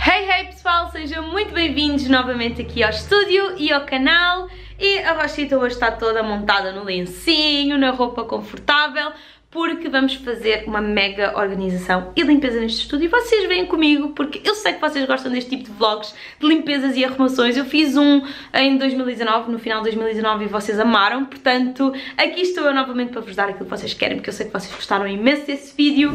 Hey pessoal, sejam muito bem-vindos novamente aqui ao estúdio e ao canal. E a Rochita hoje está toda montada no lencinho, na roupa confortável, porque vamos fazer uma mega organização e limpeza neste estúdio. E vocês vêm comigo porque eu sei que vocês gostam deste tipo de vlogs de limpezas e arrumações. Eu fiz um em 2019, no final de 2019, e vocês amaram. Portanto, aqui estou eu novamente para vos dar aquilo que vocês querem, porque eu sei que vocês gostaram imenso desse vídeo.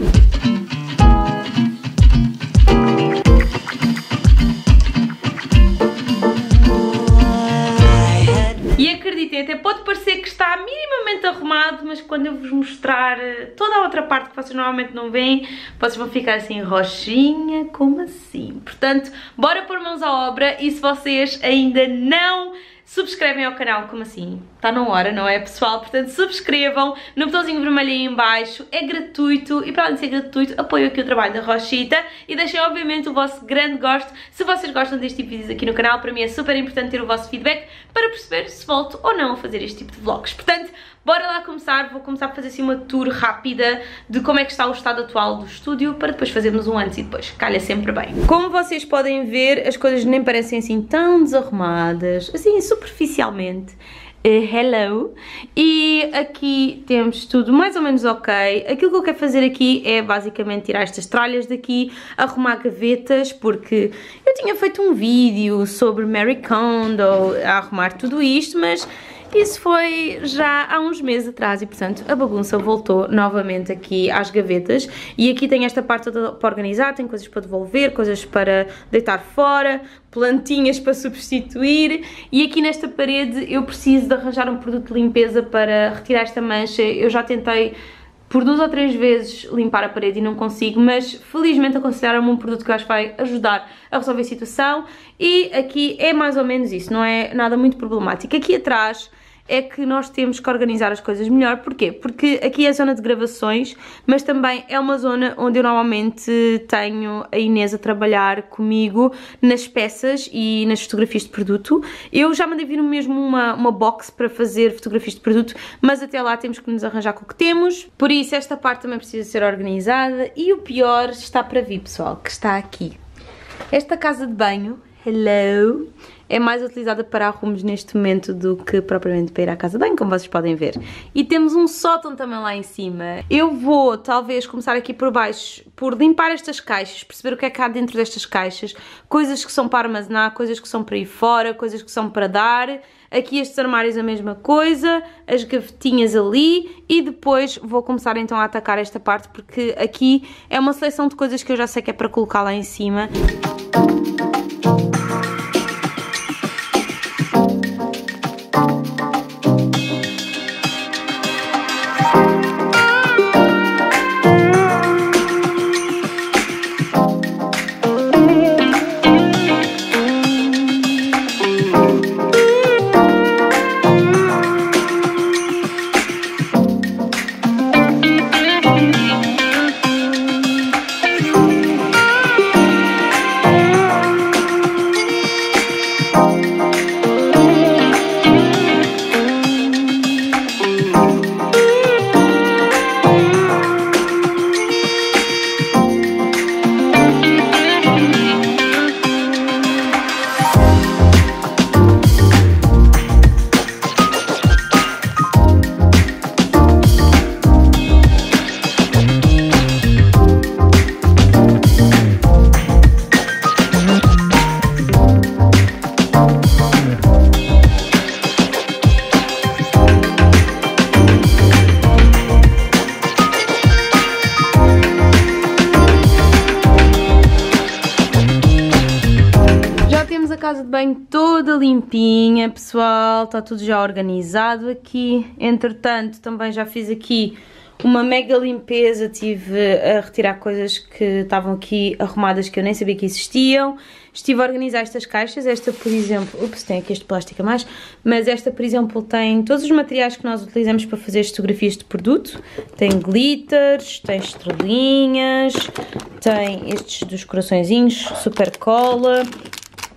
E acreditem, até pode parecer que está minimamente arrumado, mas quando eu vos mostrar toda a outra parte que vocês normalmente não veem, vocês vão ficar assim, Rochinha, como assim? Portanto, bora pôr mãos à obra. E se vocês ainda não subscrevem ao canal, como assim? Está na hora, não é, pessoal? Portanto, subscrevam no botãozinho vermelho aí em baixo, é gratuito, e para além de ser gratuito, apoio aqui o trabalho da Rochita e deixem obviamente o vosso grande gosto. Se vocês gostam deste tipo de vídeos aqui no canal, para mim é super importante ter o vosso feedback para perceber se volto ou não a fazer este tipo de vlogs. Portanto, bora lá começar. Vou começar a fazer assim uma tour rápida de como é que está o estado atual do estúdio, para depois fazermos um antes e depois, calha sempre bem. Como vocês podem ver, as coisas nem parecem assim tão desarrumadas, assim superficialmente. Hello. E aqui temos tudo mais ou menos ok. Aquilo que eu quero fazer aqui é basicamente tirar estas tralhas daqui, arrumar gavetas, porque eu tinha feito um vídeo sobre Marie Kondo a arrumar tudo isto, mas isso foi já há uns meses atrás e, portanto, a bagunça voltou novamente aqui às gavetas. E aqui tem esta parte toda para organizar, tem coisas para devolver, coisas para deitar fora, plantinhas para substituir. E aqui nesta parede eu preciso de arranjar um produto de limpeza para retirar esta mancha. Eu já tentei por 2 ou 3 vezes limpar a parede e não consigo, mas felizmente aconselharam-me um produto que eu acho que vai ajudar a resolver a situação. E aqui é mais ou menos isso, não é nada muito problemático. Aqui atrás é que nós temos que organizar as coisas melhor. Porquê? Porque aqui é a zona de gravações, mas também é uma zona onde eu normalmente tenho a Inês a trabalhar comigo nas peças e nas fotografias de produto. Eu já mandei vir mesmo uma box para fazer fotografias de produto, mas até lá temos que nos arranjar com o que temos. Por isso esta parte também precisa ser organizada. E o pior está para vir, pessoal, que está aqui. Esta casa de banho, hello, é mais utilizada para arrumos neste momento do que propriamente para ir à casa de banho, como vocês podem ver. E temos um sótão também lá em cima. Eu vou talvez começar aqui por baixo por limpar estas caixas, perceber o que é que há dentro destas caixas, coisas que são para armazenar, coisas que são para ir fora, coisas que são para dar. Aqui estes armários a mesma coisa, as gavetinhas ali, e depois vou começar então a atacar esta parte, porque aqui é uma seleção de coisas que eu já sei que é para colocar lá em cima. Casa de banho toda limpinha, pessoal, está tudo já organizado aqui. Entretanto, também já fiz aqui uma mega limpeza, tive a retirar coisas que estavam aqui arrumadas que eu nem sabia que existiam. Estive a organizar estas caixas. Esta, por exemplo, ups, tem aqui este plástico a mais, mas esta, por exemplo, tem todos os materiais que nós utilizamos para fazer as fotografias de produto. Tem glitters, tem estrelinhas, tem estes dos coraçõezinhos, super cola.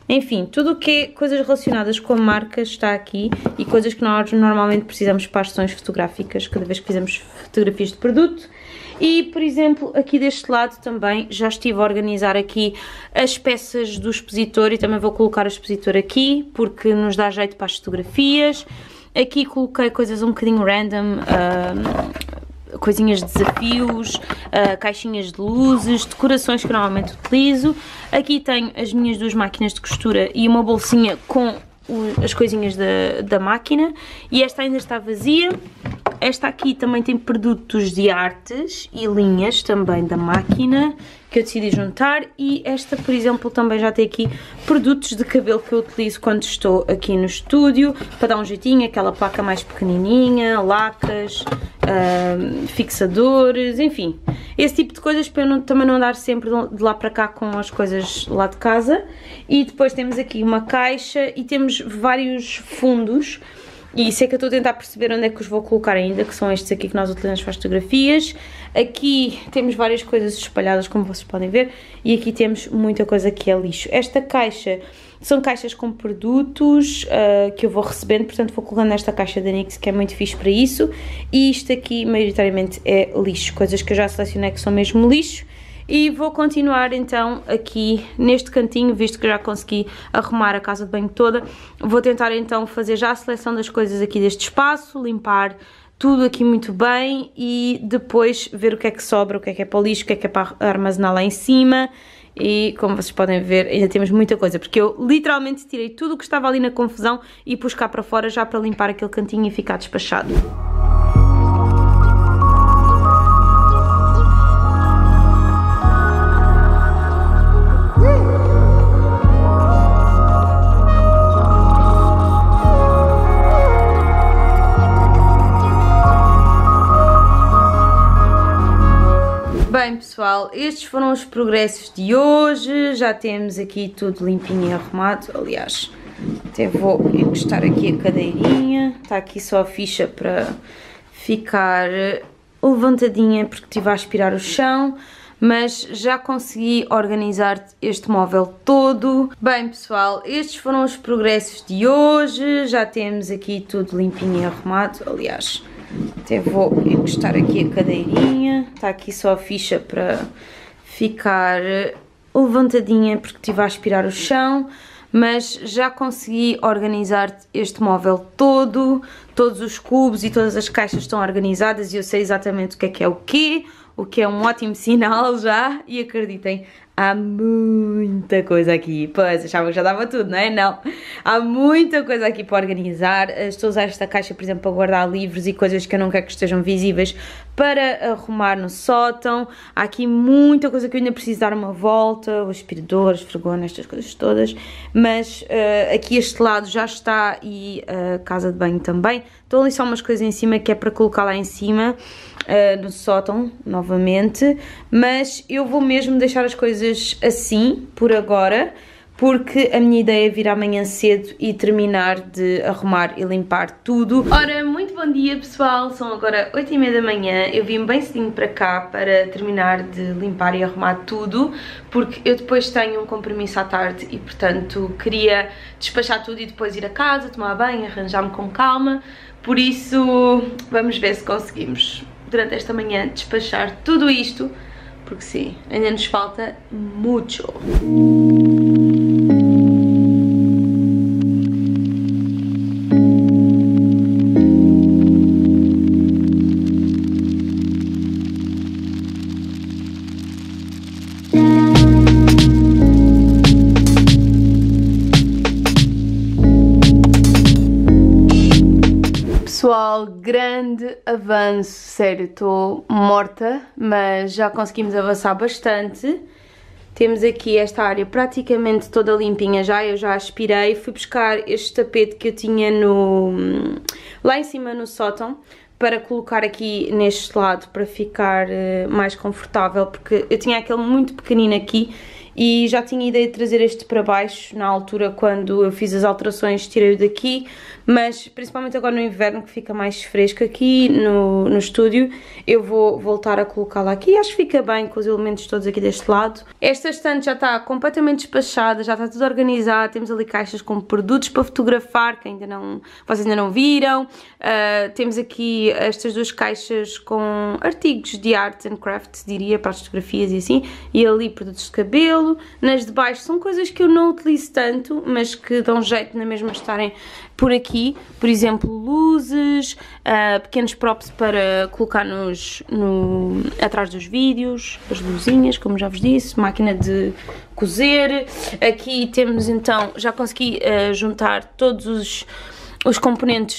Enfim, tudo o que é coisas relacionadas com marcas está aqui e coisas que nós normalmente precisamos para as sessões fotográficas, cada vez que fizemos fotografias de produto. E, por exemplo, aqui deste lado também já estive a organizar aqui as peças do expositor e também vou colocar o expositor aqui, porque nos dá jeito para as fotografias. Aqui coloquei coisas um bocadinho random, coisinhas de desafios, caixinhas de luzes, decorações que normalmente utilizo. Aqui tenho as minhas duas máquinas de costura e uma bolsinha com as coisinhas da máquina, e esta ainda está vazia. Esta aqui também tem produtos de artes e linhas também da máquina que eu decidi juntar, e esta, por exemplo, também já tem aqui produtos de cabelo que eu utilizo quando estou aqui no estúdio para dar um jeitinho, aquela placa mais pequenininha, lacas, fixadores, enfim, esse tipo de coisas para eu também não andar sempre de lá para cá com as coisas lá de casa. E depois temos aqui uma caixa e temos vários fundos. E isso é que eu estou a tentar perceber onde é que os vou colocar ainda, que são estes aqui que nós utilizamos para as fotografias. Aqui temos várias coisas espalhadas, como vocês podem ver, e aqui temos muita coisa que é lixo. Esta caixa são caixas com produtos que eu vou recebendo, portanto vou colocando nesta caixa da NYX, que é muito fixe para isso. E isto aqui maioritariamente é lixo, coisas que eu já selecionei que são mesmo lixo. E vou continuar então aqui neste cantinho, visto que já consegui arrumar a casa de banho toda. Vou tentar então fazer já a seleção das coisas aqui deste espaço, limpar tudo aqui muito bem e depois ver o que é que sobra, o que é para o lixo, o que é para armazenar lá em cima. E como vocês podem ver, ainda temos muita coisa, porque eu literalmente tirei tudo o que estava ali na confusão e pus cá para fora já para limpar aquele cantinho e ficar despachado. Bem pessoal, estes foram os progressos de hoje, já temos aqui tudo limpinho e arrumado. Aliás, até vou encostar aqui a cadeirinha, está aqui só a ficha para ficar levantadinha porque estive a aspirar o chão, mas já consegui organizar este móvel todo. Bem pessoal, estes foram os progressos de hoje, já temos aqui tudo limpinho e arrumado. Aliás, até vou encostar aqui a cadeirinha, está aqui só a ficha para ficar levantadinha porque estive a aspirar o chão, mas já consegui organizar este móvel todo, todos os cubos e todas as caixas estão organizadas e eu sei exatamente o que é um ótimo sinal já, e acreditem, há muita coisa aqui. Pois, achava que já dava tudo, não é? Não. Há muita coisa aqui para organizar. Estou a usar esta caixa, por exemplo, para guardar livros e coisas que eu não quero que estejam visíveis para arrumar no sótão. Há aqui muita coisa que eu ainda preciso dar uma volta, o aspirador, esfregona, estas coisas todas. Mas aqui este lado já está e a casa de banho também. Estão ali só umas coisas em cima que é para colocar lá em cima. No sótão, novamente, mas eu vou mesmo deixar as coisas assim, por agora, porque a minha ideia é vir amanhã cedo e terminar de arrumar e limpar tudo. Ora, muito bom dia pessoal, são agora 8h30 da manhã, eu vim bem cedinho para cá para terminar de limpar e arrumar tudo, porque eu depois tenho um compromisso à tarde e portanto queria despachar tudo e depois ir a casa, tomar banho, arranjar-me com calma, por isso vamos ver se conseguimos durante esta manhã despachar tudo isto, porque sim, ainda nos falta muito. Pessoal, grande avanço, sério, estou morta, mas já conseguimos avançar bastante. Temos aqui esta área praticamente toda limpinha já, eu já aspirei, fui buscar este tapete que eu tinha lá em cima no sótão, para colocar aqui neste lado, para ficar mais confortável, porque eu tinha aquele muito pequenino aqui, e já tinha ideia de trazer este para baixo na altura quando eu fiz as alterações, tirei-o daqui, mas principalmente agora no inverno que fica mais fresco aqui no estúdio, eu vou voltar a colocá-la aqui. Acho que fica bem com os elementos todos aqui deste lado. Esta estante já está completamente despachada, já está tudo organizado, temos ali caixas com produtos para fotografar que vocês ainda não viram. Temos aqui estas duas caixas com artigos de art and craft, diria, para as fotografias e assim, e ali produtos de cabelo. Nas de baixo são coisas que eu não utilizo tanto, mas que dão jeito na mesma estarem por aqui, por exemplo, luzes, pequenos props para colocar atrás dos vídeos, as luzinhas, como já vos disse, máquina de cozer. Aqui temos então, já consegui juntar todos os componentes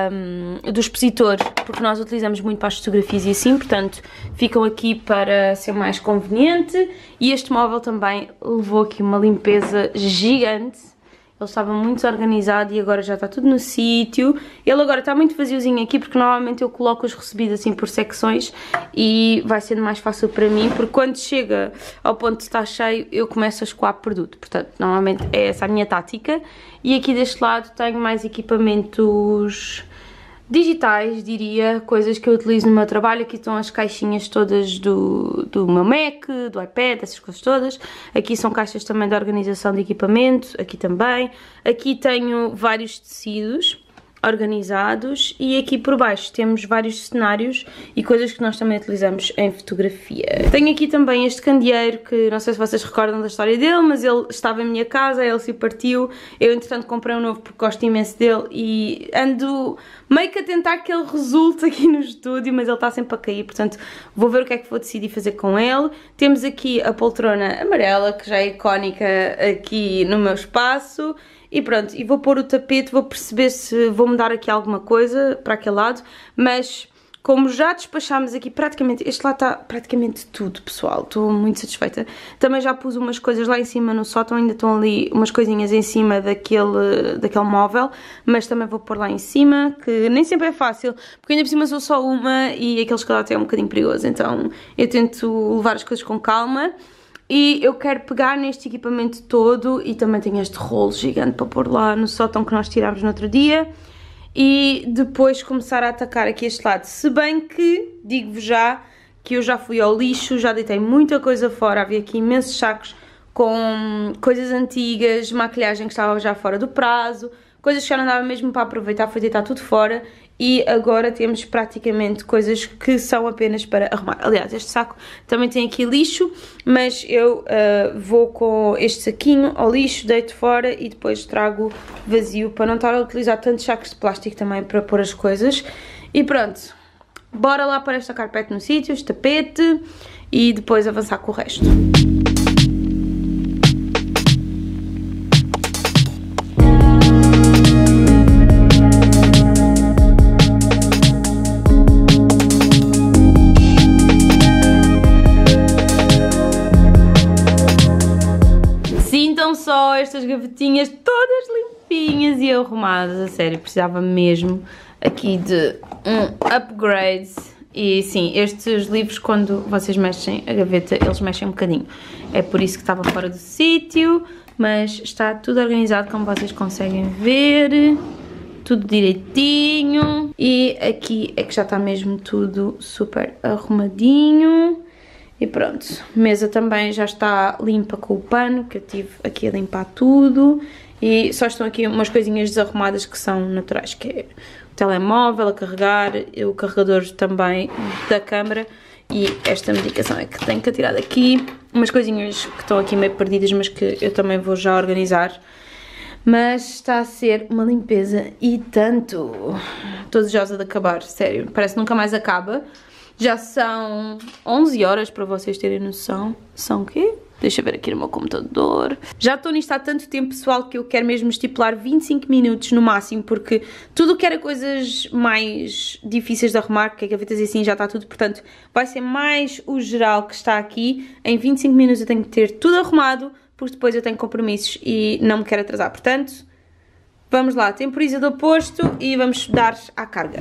do expositor, porque nós utilizamos muito para as fotografias e assim, portanto ficam aqui para ser mais conveniente. E este móvel também levou aqui uma limpeza gigante. Ele estava muito desorganizado e agora já está tudo no sítio. Ele agora está muito vaziozinho aqui porque normalmente eu coloco os recebidos assim por secções e vai sendo mais fácil para mim, porque quando chega ao ponto de estar cheio eu começo a escoar produto. Portanto, normalmente é essa a minha tática. E aqui deste lado tenho mais equipamentos digitais, diria, coisas que eu utilizo no meu trabalho. Aqui estão as caixinhas todas do meu Mac, do iPad, essas coisas todas. Aqui são caixas também de organização de equipamento, aqui também. Aqui tenho vários tecidos organizados e aqui por baixo temos vários cenários e coisas que nós também utilizamos em fotografia. Tenho aqui também este candeeiro que não sei se vocês recordam da história dele, mas ele estava em minha casa, ele se partiu. Eu entretanto comprei um novo porque gosto imenso dele e ando meio que a tentar que ele resulte aqui no estúdio, mas ele está sempre a cair, portanto vou ver o que é que vou decidir fazer com ele. Temos aqui a poltrona amarela que já é icónica aqui no meu espaço. E pronto, e vou pôr o tapete, vou perceber se vou mudar aqui alguma coisa para aquele lado, mas como já despachámos aqui praticamente, este lado está praticamente tudo, pessoal, estou muito satisfeita. Também já pus umas coisas lá em cima no sótão, ainda estão ali umas coisinhas em cima daquele móvel, mas também vou pôr lá em cima, que nem sempre é fácil, porque ainda por cima sou só uma e aquele escalate é um bocadinho perigoso, então eu tento levar as coisas com calma. E eu quero pegar neste equipamento todo e também tenho este rolo gigante para pôr lá no sótão que nós tirámos no outro dia. E depois começar a atacar aqui este lado. Se bem que, digo-vos já, que eu já fui ao lixo, já deitei muita coisa fora. Havia aqui imensos sacos com coisas antigas, maquilhagem que estava já fora do prazo, coisas que já não dava mesmo para aproveitar, foi deitar tudo fora. E agora temos praticamente coisas que são apenas para arrumar. Aliás, este saco também tem aqui lixo, mas eu vou com este saquinho ao lixo, deito fora e depois trago vazio para não estar a utilizar tantos sacos de plástico também para pôr as coisas. E pronto, bora lá para esta carpete no sítio, este tapete e depois avançar com o resto. Só estas gavetinhas todas limpinhas e arrumadas, a sério, precisava mesmo aqui de um upgrade. E sim, estes livros quando vocês mexem a gaveta, eles mexem um bocadinho, é por isso que estava fora do sítio, mas está tudo organizado como vocês conseguem ver, tudo direitinho. E aqui é que já está mesmo tudo super arrumadinho. E pronto, a mesa também já está limpa com o pano, que eu tive aqui a limpar tudo. E só estão aqui umas coisinhas desarrumadas que são naturais, que é o telemóvel a carregar, o carregador também da câmara. E esta medicação é que tenho que tirar daqui. Umas coisinhas que estão aqui meio perdidas, mas que eu também vou já organizar. Mas está a ser uma limpeza e tanto. Estou desejosa de acabar, sério, parece que nunca mais acaba. Já são 11 horas para vocês terem noção. São o quê? Deixa eu ver aqui no meu computador. Já estou nisto há tanto tempo, pessoal, que eu quero mesmo estipular 25 minutos no máximo, porque tudo o que era coisas mais difíceis de arrumar, que é gavetas e assim, já está tudo, portanto, vai ser mais o geral que está aqui. Em 25 minutos eu tenho que ter tudo arrumado, porque depois eu tenho compromissos e não me quero atrasar. Portanto, vamos lá, temporizador posto e vamos dar à carga.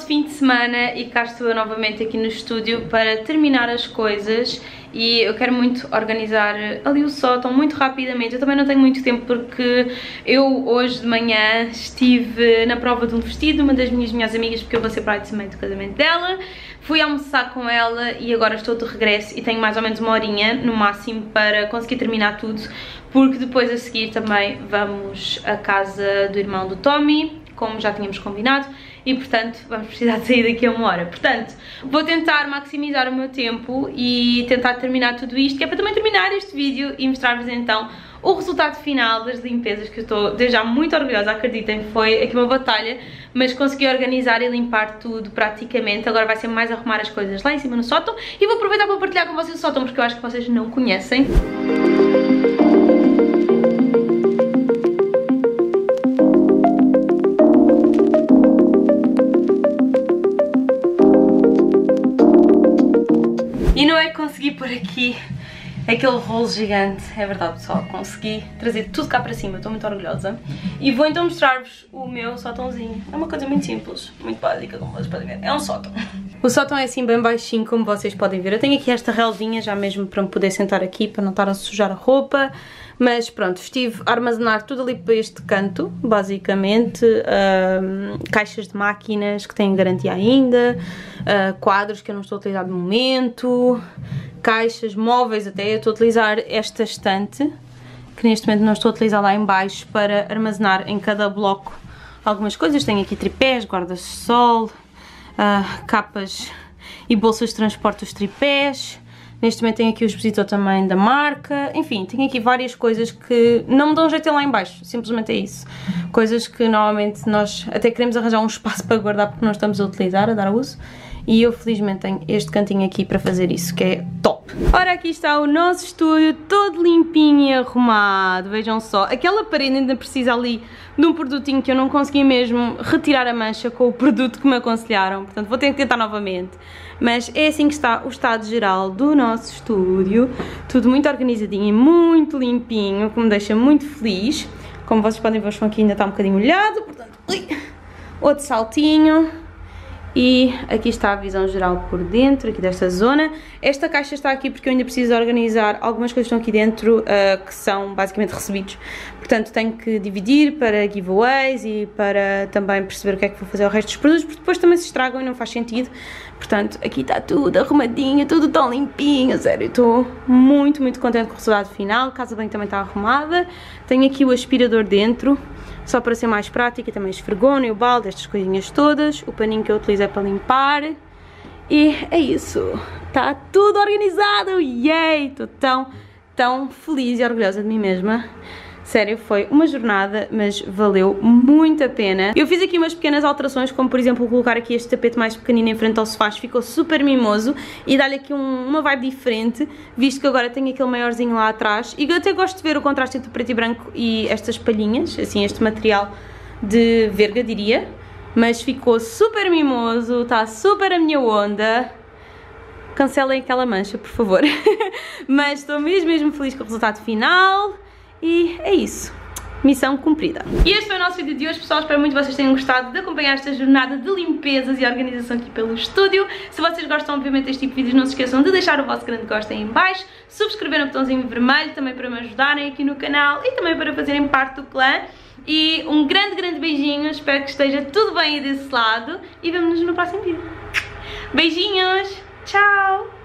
fim de semana e cá estou eu novamente aqui no estúdio para terminar as coisas e eu quero muito organizar ali o sótão muito rapidamente. Eu também não tenho muito tempo porque eu hoje de manhã estive na prova de um vestido de uma das minhas melhores amigas, porque eu vou ser bridesmaid do casamento dela. Fui almoçar com ela e agora estou de regresso e tenho mais ou menos uma horinha no máximo para conseguir terminar tudo, porque depois a seguir também vamos à casa do irmão do Tommy, como já tínhamos combinado, e portanto vamos precisar de sair daqui a uma hora. Portanto, vou tentar maximizar o meu tempo e tentar terminar tudo isto, que é para também terminar este vídeo e mostrar-vos então o resultado final das limpezas, que eu estou desde já muito orgulhosa, acreditem, foi aqui uma batalha, mas consegui organizar e limpar tudo praticamente. Agora vai ser mais arrumar as coisas lá em cima no sótão e vou aproveitar para partilhar com vocês o sótão, porque eu acho que vocês não conhecem. E não é que consegui pôr aqui aquele rolo gigante, é verdade pessoal, consegui trazer tudo cá para cima, estou muito orgulhosa. E vou então mostrar-vos o meu sótãozinho. É uma coisa muito simples, muito básica, como vocês podem ver, é um sótão. O sótão é assim bem baixinho, como vocês podem ver. Eu tenho aqui esta relvinha já mesmo para me poder sentar aqui, para não estar a sujar a roupa. Mas pronto, estive a armazenar tudo ali para este canto, basicamente. Caixas de máquinas que têm garantia ainda, quadros que eu não estou a utilizar de momento, caixas, móveis até. Eu estou a utilizar esta estante, que neste momento não estou a utilizar lá em baixo, para armazenar em cada bloco algumas coisas. Tenho aqui tripés, guardas de sol, capas e bolsas de transporte dos tripés. Neste momento tenho aqui o expositor também da marca. Enfim, tenho aqui várias coisas que não me dão jeito lá em baixo, simplesmente é isso. Coisas que normalmente nós até queremos arranjar um espaço para guardar porque não estamos a utilizar, a dar uso. E eu felizmente tenho este cantinho aqui para fazer isso, que é top. Ora, aqui está o nosso estúdio, todo limpinho e arrumado, vejam só. Aquela parede ainda precisa ali de um produtinho que eu não consegui mesmo retirar a mancha com o produto que me aconselharam, portanto vou ter que tentar novamente. Mas é assim que está o estado geral do nosso estúdio, tudo muito organizadinho e muito limpinho, o que me deixa muito feliz. Como vocês podem ver, o chão aqui ainda está um bocadinho molhado, portanto, outro saltinho. E aqui está a visão geral por dentro, aqui desta zona. Esta caixa está aqui porque eu ainda preciso organizar algumas coisas que estão aqui dentro, que são basicamente recebidos. Portanto, tenho que dividir para giveaways e para também perceber o que é que vou fazer ao resto dos produtos, porque depois também se estragam e não faz sentido. Portanto, aqui está tudo arrumadinho, tudo tão limpinho, sério. Estou muito, muito contente com o resultado final. A casa bem também está arrumada. Tenho aqui o aspirador dentro, só para ser mais prática, também esfregona e o balde, estas coisinhas todas. O paninho que eu utilizo é para limpar. E é isso. Está tudo organizado. Yay! Estou tão feliz e orgulhosa de mim mesma. Sério, foi uma jornada, mas valeu muito a pena. Eu fiz aqui umas pequenas alterações, como por exemplo colocar aqui este tapete mais pequenino em frente ao sofá, ficou super mimoso e dá-lhe aqui uma vibe diferente, visto que agora tenho aquele maiorzinho lá atrás. E eu até gosto de ver o contraste entre o preto e branco e estas palhinhas, assim, este material de verga, diria. Mas ficou super mimoso, está super a minha onda. Cancelem aquela mancha, por favor. Mas estou mesmo feliz com o resultado final. E é isso, missão cumprida. E este foi o nosso vídeo de hoje, pessoal. Espero muito que vocês tenham gostado de acompanhar esta jornada de limpezas e organização aqui pelo estúdio. Se vocês gostam obviamente deste tipo de vídeos, não se esqueçam de deixar o vosso grande gosto aí em baixo, subscrever no botãozinho vermelho também para me ajudarem aqui no canal e também para fazerem parte do clã. E um grande beijinho, espero que esteja tudo bem aí desse lado e vemo-nos no próximo vídeo. Beijinhos, tchau!